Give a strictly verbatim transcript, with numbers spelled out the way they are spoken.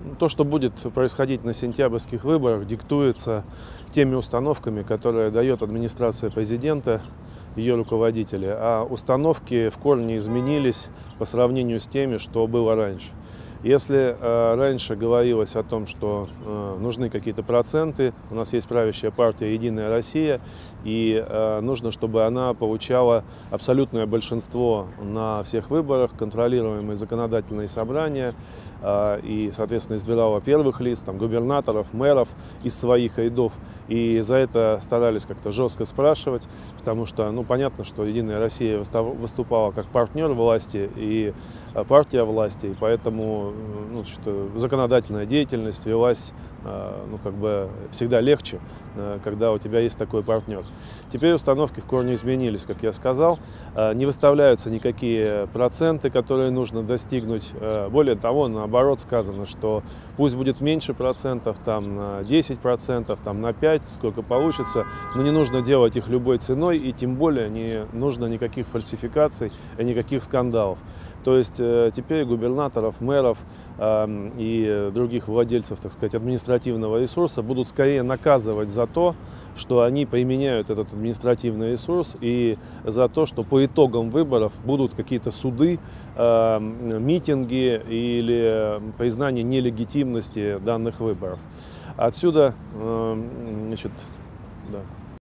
то, что будет происходить на сентябрьских выборах, диктуется теми установками, которые дает администрация президента, ее руководители. А установки в корне изменились по сравнению с теми, что было раньше. Если э, раньше говорилось о том, что э, нужны какие-то проценты, у нас есть правящая партия «Единая Россия», и э, нужно, чтобы она получала абсолютное большинство на всех выборах, контролируемые законодательные собрания, э, и, соответственно, избирала первых лиц, там, губернаторов, мэров из своих рядов. И за это старались как-то жестко спрашивать, потому что, ну, понятно, что «Единая Россия» выступала как партнер власти и партия власти, и поэтому ну, законодательная деятельность велась ну, как бы всегда легче, когда у тебя есть такой партнер. Теперь установки в корне изменились, как я сказал. Не выставляются никакие проценты, которые нужно достигнуть. Более того, наоборот сказано, что пусть будет меньше процентов, там на десять процентов, там на пять процентов, сколько получится, но не нужно делать их любой ценой, и тем более не нужно никаких фальсификаций и никаких скандалов. То есть э, теперь губернаторов, мэров э, и других владельцев, так сказать, административного ресурса будут скорее наказывать за то, что они применяют этот административный ресурс, и за то, что по итогам выборов будут какие-то суды, э, митинги или признание нелегитимности данных выборов. Отсюда, э, значит, да.